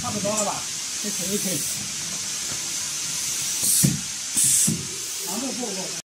差不多了吧？再吹一吹。长度不够。